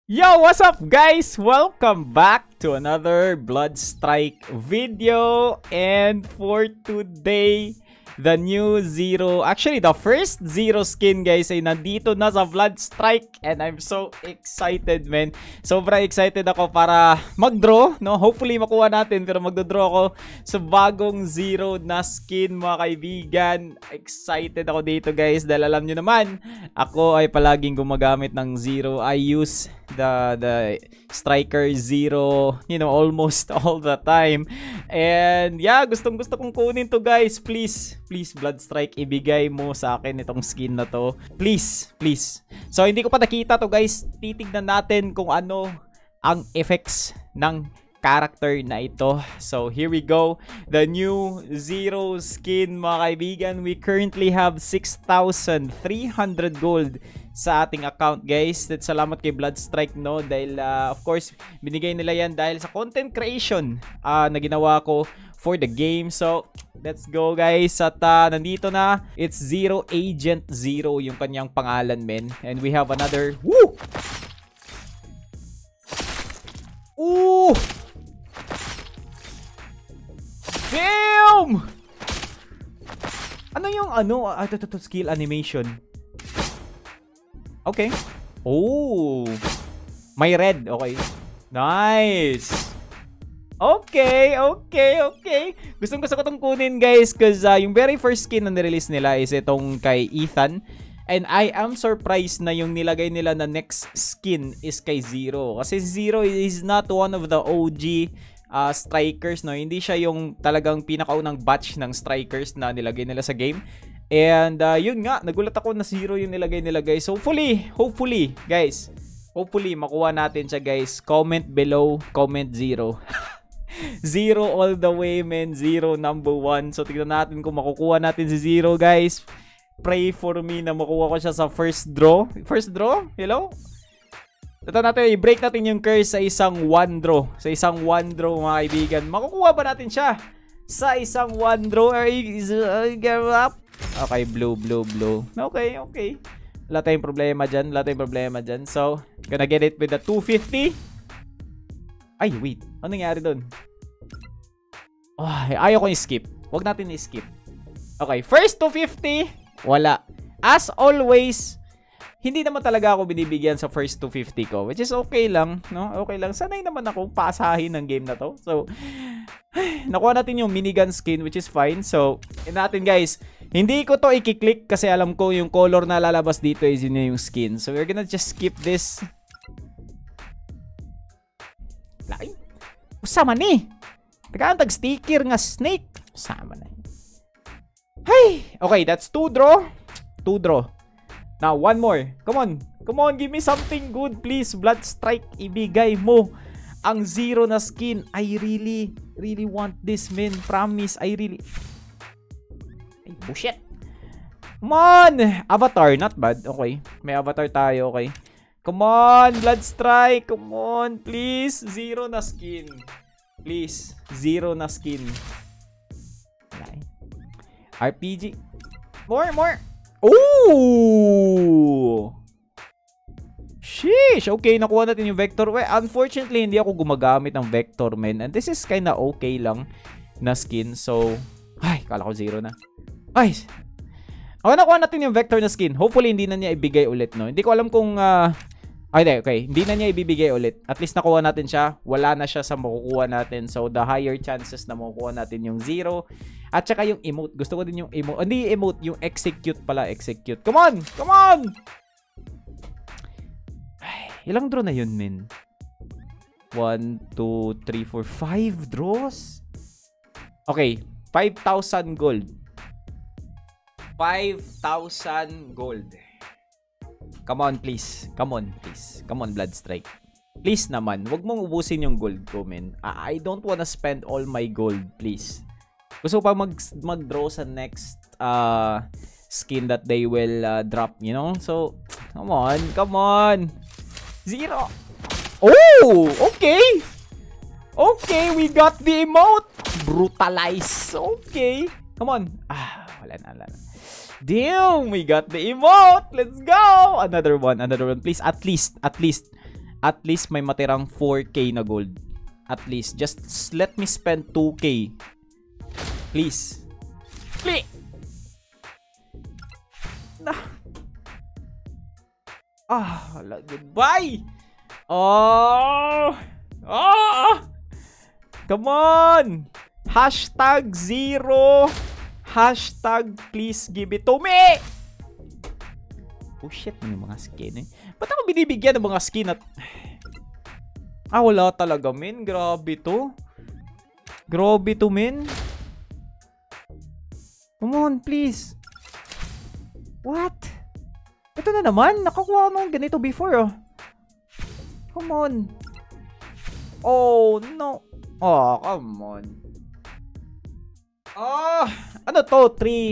Yo, what's up guys? Welcome back to another Bloodstrike video. And for today, the new Zero, actually the first Zero skin guys ay nandito na sa Bloodstrike. And I'm so excited, man. Sobrang excited ako para mag-draw, no? Hopefully makuha natin, pero magdo-draw ako sa bagong Zero na skin, mga kaibigan. Excited ako dito guys dahil alam nyo naman, ako ay palaging gumagamit ng Zero. I use the Striker Zero, you know, almost all the time. And yeah, gustong kong kunin to guys. Please Bloodstrike, ibigay mo sa akin itong skin na to. Please. So hindi ko pa nakita to guys. Titignan natin kung ano ang effects ng character na ito. So here we go. The new Zero skin, mga kaibigan. We currently have 6,300 gold sa ating account guys. Salamat kay Bloodstrike, no, dahil of course binigay nila yan dahil sa content creation na ginawa ko for the game. So let's go guys. At nandito na, it's Zero Agent Zero yung kanyang pangalan, men. And we have another, woo! Ooh! Damn! Ano yung ito skill animation? Okay. Oh. May red. Okay. Nice. Okay. Gusto ko itong kunin guys because yung very first skin na nirelease nila is itong kay Ethan. And I am surprised na yung nilagay nila na next skin is kay Zero. Kasi Zero is not one of the OG strikers, no? Hindi siya yung talagang pinakaunang batch ng strikers na nilagay nila sa game. And yun nga, nagulat ako na Zero yung nilagay nila guys. Hopefully guys, hopefully makuha natin siya guys. Comment below, comment Zero. Zero all the way, man. Zero number 1. So tignan natin kung makukuha natin si Zero guys. Pray for me na makuha ko siya sa first draw. First draw? Hello? Ito natin, i-break natin yung curse sa isang one draw. Sa isang one draw, mga kaibigan. Makukuha ba natin siya sa isang one draw? Give up. Okay, blue. Okay. Wala tayong problema dyan. So, gonna get it with the 250. Ay, wait. Ano nangyari dun? Oh, ayaw ko i-skip. Huwag natin i-skip. Okay, first 250. Wala. As always, hindi naman talaga ako binibigyan sa first 250 ko. Which is okay lang, no? Okay lang. Sanay naman ako pasahin ng game na to. So, nakuha natin yung minigun skin, which is fine. So, yun natin guys. Hindi ko to i-click kasi alam ko yung color na lalabas dito is yun yung skin. So, we're gonna just skip this. Lain. Usama ni. Tagantag sticker nga snake. Usama na. Hey! Okay, that's 2 draw. 2 draw. Now, one more. Come on, give me something good, please. Bloodstrike, ibigay mo ang Zero na skin. I really want this, man. Promise, I really... Ay, bullshit. Come on! Avatar, not bad. Okay, may avatar tayo, okay. Come on, Bloodstrike. Come on, please. Zero na skin. Please, Zero na skin. RPG. More. Oh! Sheesh! Okay, nakuha natin yung Vector. Well, unfortunately, hindi ako gumagamit ng Vector, man. And this is kinda okay lang na skin. So, ay, kala ko Zero na. Ay! Okay, nakuha natin yung Vector na skin. Hopefully, hindi na niya ibigay ulit, no? Hindi ko alam kung... okay. Hindi na niya ibibigay ulit. At least nakuha natin siya. Wala na siya sa makukuha natin. So, the higher chances na makukuha natin yung Zero. At saka yung emote. Gusto ko din yung emote. Hindi emote. Yung execute pala. Execute. Come on! Ay, ilang draw na yun, men? 1, 2, 3, 4, 5 draws? Okay. 5,000 gold. 5,000 gold. Come on, please. Come on, Bloodstrike. Please naman. Huwag mong ubusin yung gold ko, men. I don't wanna spend all my gold, please. Gusto ko pa mag-draw sa next skin that they will drop, you know? So, come on. Zero. Oh! Okay! Okay, we got the emote! Brutalize. Okay. Come on. Wala na. Damn, we got the emote. Let's go. Another one. Please, at least at least may matirang 4K na gold. At least. Just let me spend 2K. Please. Please! Goodbye! Oh! Oh! Come on! Hashtag 0. Hashtag please give it to me! Oh shit, yung mga skin eh. Ba't ako binibigyan ng mga skin at... wala talaga, men. Grabe to. Grabe to, men. Come on, please. What? Ito na naman. Nakakuha ako ng ganito before, oh. Come on. Oh, no. Oh, come on. Ano to?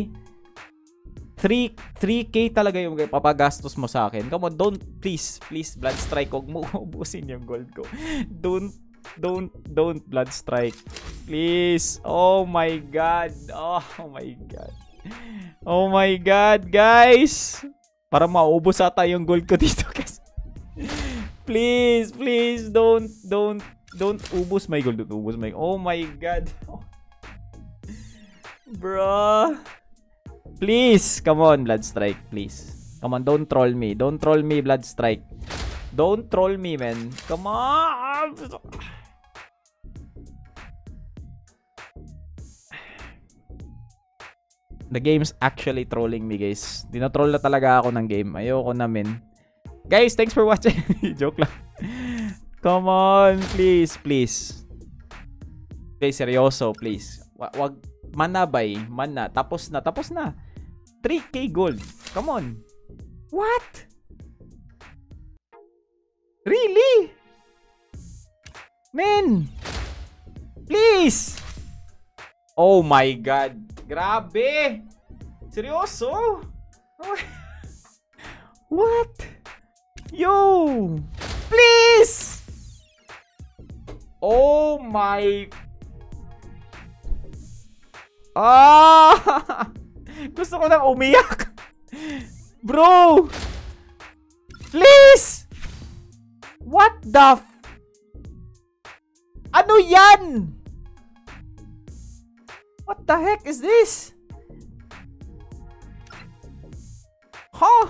3K talaga yung papagastos mo sa akin. Come on, don't, please, Blood Strike, huwag mo ubusin yung gold ko. Don't Blood Strike. Please. Oh my God. Oh my God. Oh my God, guys. Para maubos ata yung gold ko dito, guys. Please, don't ubos my gold. Don't ubos my... Oh my God. Bro. Please, come on, Blood Strike, please. Come on, don't troll me. Don't troll me, Blood Strike. Don't troll me, man. Come on. The game's actually trolling me, guys. Dinatroll na talaga ako ng game. Ayoko na, men. Guys, thanks for watching. Joke lang. Come on, please. Please, seryoso, please. Wag manabay, mana. Tapos na. 3K gold. Come on. What? Really? Men. Please. Oh my God. Grabe. Seryoso? What? Yo. Please. Oh my. Gusto ko nang umiyak. Bro. Please. What the ano yan? What the heck is this? Huh?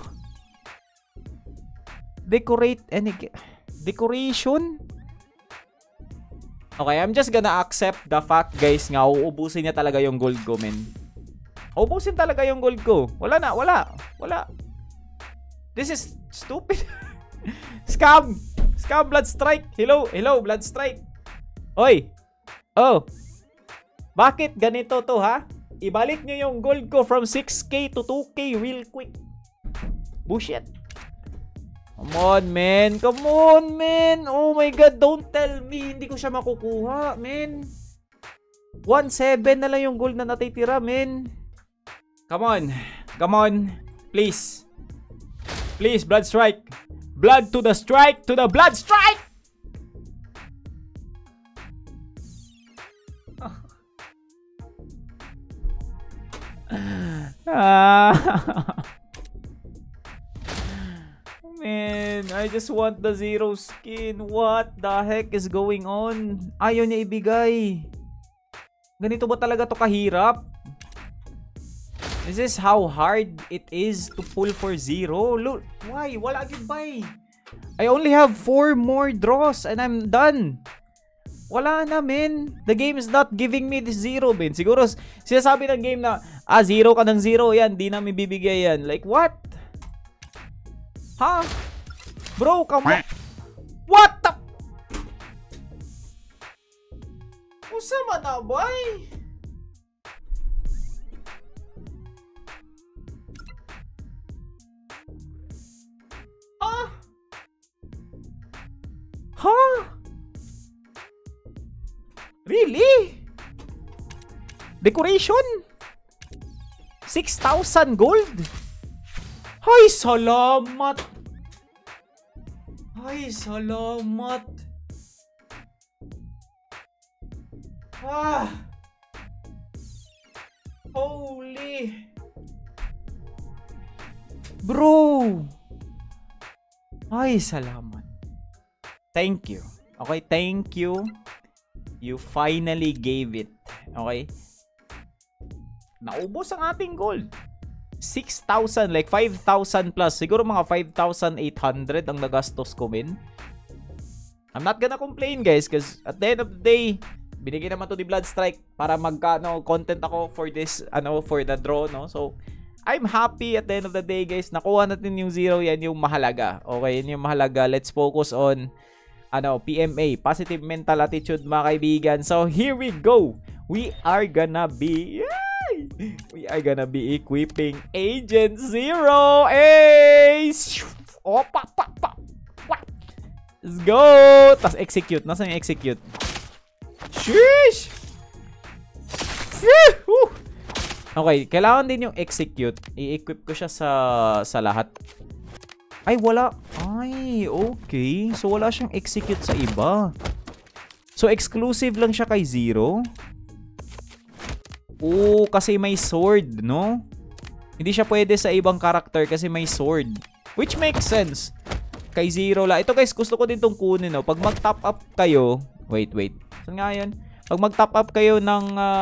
Decorate any decoration? Okay, I'm just gonna accept the fact, guys, nga uubusin niya talaga yung gold ko, men. Uubusin talaga yung gold ko. Wala na, wala. This is stupid. Scam, Blood Strike. Hello, Blood Strike. Oy. Oh. Bakit ganito to, ha? Ibalik niyo yung gold ko from 6K to 2K real quick. Bullshit. Come on, man. Oh my God, don't tell me hindi ko siya makukuha, man. 1.7 na lang yung gold na natitira, man. Come on. Please, Blood Strike. Blood to the strike, to the Blood Strike. Man, I just want the 0 skin. What the heck is going on? Ayaw niya ibigay. Ganito ba talaga to kahirap? This is how hard it is to pull for 0. Look, why? Wala goodbye. I only have 4 more draws and I'm done. Wala na, men. The game is not giving me this 0, men. Siguro, sinasabi ng game na, 0 ka ng 0, yan, di namin bibigay yan. Like, what? Ha? Bro, come on. What the? Usa man na, boy? Huh? Really? Decoration? 6,000 gold? Ay, salamat. Holy. Bro. Ay, salamat. Thank you. Okay, thank you. You finally gave it. Okay? Naubos ang ating gold. 6,000, like 5,000 plus. Siguro mga 5,800 ang nagastos ko, min. I'm not gonna complain, guys, because at the end of the day, binigay naman to ni Bloodstrike para magkano content ako for this, for the draw, no? So, I'm happy at the end of the day, guys. Nakuha natin yung 0, yan yung mahalaga. Okay, yan yung mahalaga. Let's focus on PMA, positive mental attitude, mga kaibigan. So, here we go. We are gonna be equipping Agent Zero. Ace! Oh, pa. Let's go! Tas execute. Nasaan yung execute? Sheesh! Okay, kailangan din yung execute. I-equip ko siya sa lahat. Ay, wala. Ay, okay. So, wala siyang execute sa iba. So, exclusive lang siya kay Zero. Oo, kasi may sword, no? Hindi siya pwede sa ibang karakter kasi may sword. Which makes sense. Kay Zero lang. Ito, guys, gusto ko din itong kunin, no? Pag mag-top up kayo... Wait. Saan nga yun? Pag mag-top up kayo ng...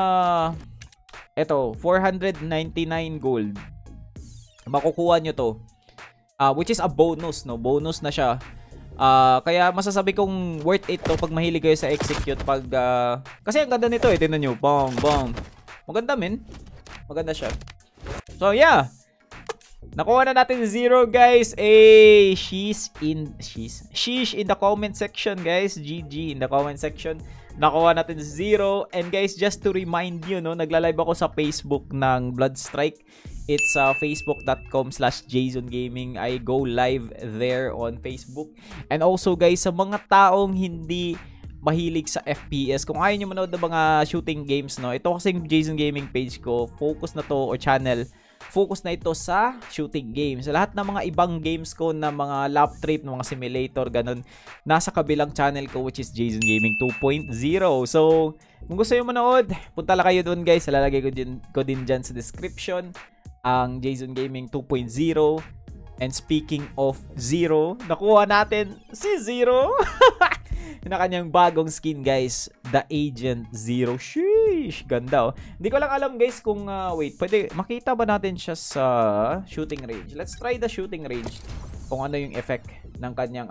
499 gold. Makukuha nyo to. Which is a bonus, no? Bonus na siya. Kaya masasabi kong worth it to pag mahilig kayo sa execute. Kasi ang ganda nito, tingnan nyo. Bang. Maganda, men. Maganda siya. So, yeah. Nakuha na natin 0, guys. Sheesh in the comment section, guys. GG in the comment section. Nakuha natin 0. And guys, just to remind you, no, nagla-live ako sa Facebook ng Bloodstrike. It's facebook.com/JazonGaming. I go live there on Facebook. And also, guys, sa mga taong hindi mahilig sa FPS, kung ayaw nyo manood ng mga shooting games, no, ito kasing Jason Gaming page ko, focus na to, or channel, focus na ito sa shooting games. Lahat ng mga ibang games ko na mga lap trip, mga simulator, ganun, nasa kabilang channel ko, which is Jason Gaming 2.0. So, kung gusto nyo manood, punta lang kayo doon, guys. Lalagay ko din dyan sa description ang Jason Gaming 2.0. And speaking of Zero, nakuha natin si Zero. Na kanyang bagong skin, guys, the Agent Zero. Sheesh, ganda, oh. Hindi ko lang alam, guys, kung wait, pwede makita ba natin siya sa shooting range? Let's try the shooting range. Kung ano yung effect ng kanyang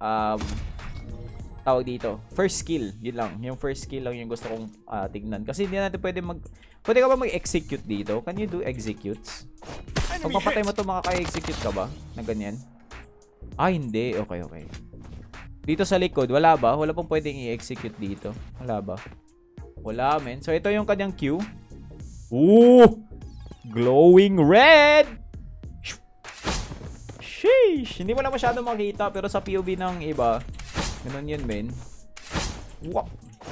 tawag dito, first skill. Yun lang, yung first skill lang yung gusto kong tignan. Kasi hindi natin pwede pwede ka ba mag-execute dito? Can you do executes? Pag mapatay mo to, makaka-execute ka ba na ganyan? Hindi. Okay. Dito sa likod, wala ba? Wala pong pwedeng i-execute dito. Wala ba? Wala, men. So, ito yung kanyang Q. Ooh! Glowing red! Sheesh! Hindi mo na masyado makita, pero sa POV ng iba, ganun yun, men. Wow!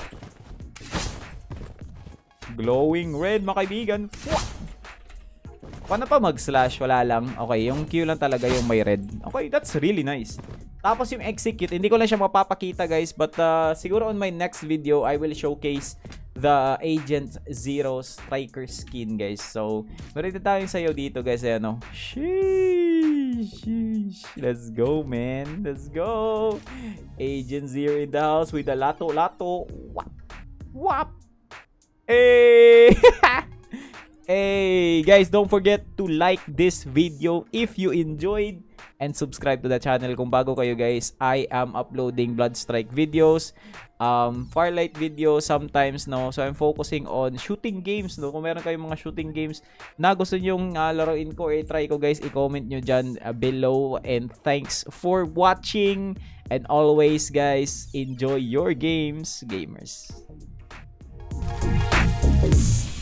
Glowing red, mga kaibigan. Wow! Paano pa mag-slash? Wala lang. Okay, yung Q lang talaga yung may red. Okay, that's really nice. Tapos yung execute, hindi ko lang siya mapapakita, guys. But siguro on my next video, I will showcase the Agent Zero Striker skin, guys. So, meron tayo sayo dito, guys. Ayan, Sheesh. Let's go, man. Let's go. Agent Zero in the house with the lato. Wap. Hey! Hey, guys, don't forget to like this video if you enjoyed. And subscribe to the channel kung bago kayo, guys. I am uploading Bloodstrike videos, Farlight videos sometimes, no. So I'm focusing on shooting games, no. Kung meron kayong mga shooting games na gusto nyong laruin ko or try ko, guys, i-comment nyo dyan below. And thanks for watching. And always, guys, enjoy your games, gamers.